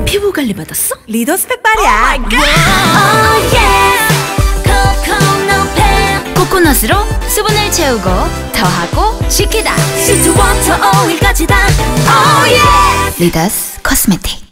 피부 관리 받았어? 리더 스펙 발이야. 코코넛으로 수분을 채우고 더하고 식히다. 시즈워터 오일까지 다. 리더스 코스메틱.